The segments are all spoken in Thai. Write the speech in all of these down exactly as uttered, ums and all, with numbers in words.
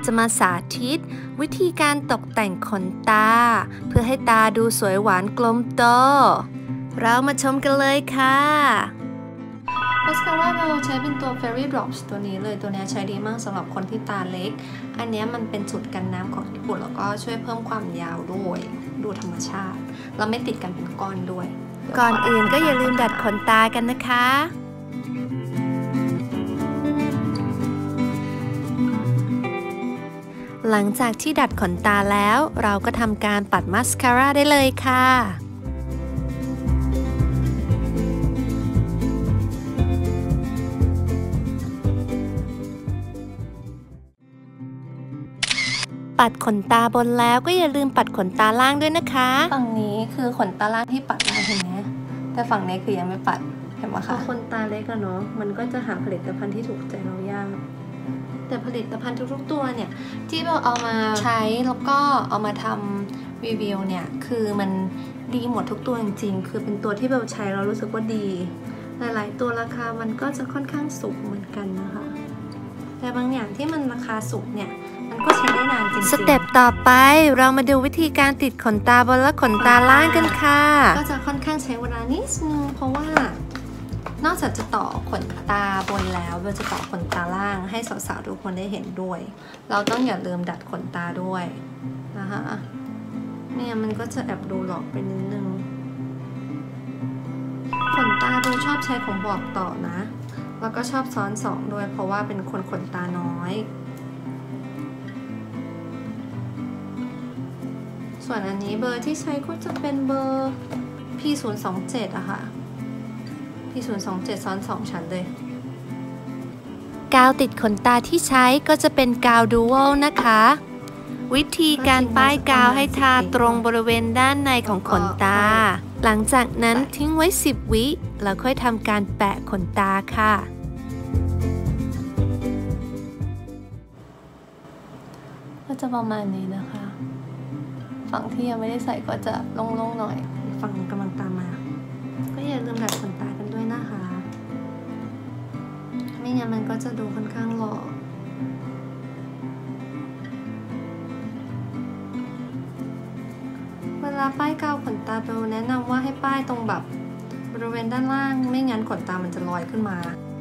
จะมาสาธิตวิธีการตกแต่งขนตาเพื่อให้ตาดูสวยหวานกลมโตเรามาชมกันเลยค่ะมาสคาร่าเราใช้เป็นตัว Fairy Drops ตัวนี้เลยตัวนี้ใช้ดีมากสำหรับคนที่ตาเล็กอันนี้มันเป็นสูตรกันน้ำของญี่ปุ่นแล้วก็ช่วยเพิ่มความยาวด้วยดูธรรมชาติเราไม่ติดกันเป็นก้อนด้วยก่อนอื่นก็อย่าลืมดัดขนตากันนะคะหลังจากที่ดัดขนตาแล้วเราก็ทำการปัดมาสคาร่าได้เลยค่ะปัดขนตาบนแล้วก็อย่าลืมปัดขนตาล่างด้วยนะคะฝั่งนี้คือขนตาล่างที่ปัดแล้วเห็นไหมแต่ฝั่งนี้คือยังไม่ปัดเห็นไหมคะคนตาเล็กอะเนาะมันก็จะหาผลิตภัณฑ์ที่ถูกใจเรายากแต่ผลิตภัณฑ์ทุกๆตัวเนี่ยที่เราเอามาใช้แล้วก็เอามาทำรีวิวเนี่ยคือมันดีหมดทุกตัวจริงๆคือเป็นตัวที่เราใช้เรารู้สึกว่าดีหลายๆตัวราคามันก็จะค่อนข้างสูงเหมือนกันนะคะแต่บางอย่างที่มันราคาสูงเนี่ยมันก็ใช้ได้นานจริงๆสเต็ปต่อไปเรามาดูวิธีการติดขนตาบนและขนตาล่างกันค่ะก็จะค่อนข้างใช้เวลานิดนึงเพราะว่านอกจากจะต่อขนตาบนแล้วเราจะต่อขนตาล่างให้สาวๆทุกคนได้เห็นด้วยเราต้องอย่าลืมดัดขนตาด้วยนะคะเนี่ยมันก็จะแอบดูหลอกไปนิดนึงขนตาเราชอบใช้ของบอกต่อนะแล้วก็ชอบซ้อนสองด้วยเพราะว่าเป็นคนขนตาน้อยส่วนอันนี้เบอร์ที่ใช้ก็จะเป็นเบอร์ พี ศูนย์ สอง เจ็ด อะค่ะ พี ศูนย์ สอง เจ็ด ซ้อนสองชั้นเลยกาวติดขนตาที่ใช้ก็จะเป็นกาวดูวัลนะคะวิธีการป้ายกาวให้ทาตรงบริเวณด้านในของขนตาหลังจากนั้นทิ้งไว้สิบวิแล้วค่อยทำการแปะขนตาค่ะก็จะประมาณนี้นะคะฝั่งที่ยังไม่ได้ใส่ก็จะโล่งๆหน่อยฝั่งกำลังตามมาก็อย่าลืมดัดขนตากันด้วยนะคะไม่งั้นมันก็จะดูค่อนข้างหล่อเวลาป้ายกาวขนตาเบลแนะนำว่าให้ป้ายตรงแบบบริเวณด้านล่างไม่งั้นขนตามันจะลอยขึ้นมา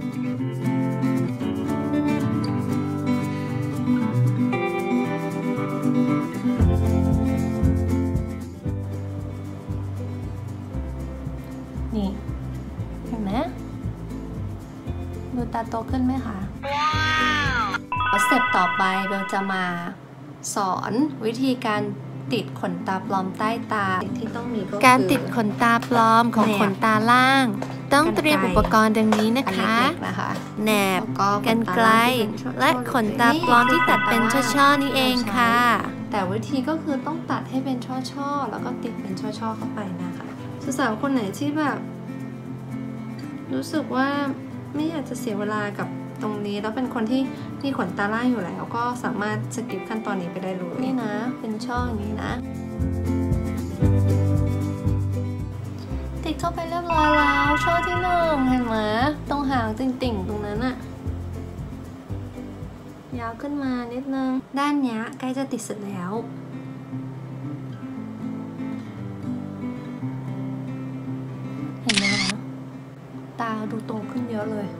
นี่เห็นไหมดูตาโตขึ้นไหมคะว้าวสเต็ปต่อไปเราจะมาสอนวิธีการติดขนตาปลอมใต้ตาที่ต้องมีก็คือการติดขนตาปลอมของขนตาล่างต้องเตรียมอุปกรณ์ดังนี้นะคะแหนบกรรไกรและขนตาปลอมที่ตัดเป็นช่อๆนี้เองค่ะแต่วิธีก็คือต้องตัดให้เป็นช่อๆแล้วก็ติดเป็นช่อๆเข้าไปนะคะสาวๆคนไหนที่แบบรู้สึกว่าไม่อยากจะเสียเวลากับตรงนี้แล้วเป็นคนที่มีขนตาล่างอยู่แล้วก็สามารถสกิปขั้นตอนนี้ไปได้เลยนี่นะเป็นช่ออย่างนี้นะติดเข้าไปเรียบร้อยแล้วช่อที่หนึ่งเห็นไหมตรงหางติ่งๆตรงนั้นอะยาวขึ้นมานิดนึงด้านนี้ใกล้จะติดเสร็จแล้วเห็นไหมคะตาดูโตขึ้นเยอะเลย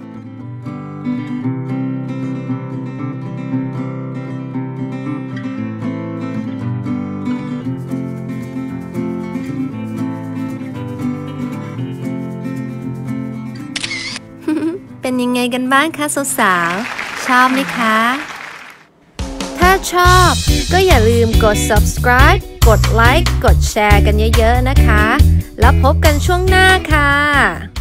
เป็นยังไงกันบ้างคะสาวๆชอบไหมคะถ้าชอบก็อย่าลืมกด subscribe กดไลค์กดแชร์กันเยอะๆนะคะแล้วพบกันช่วงหน้าค่ะ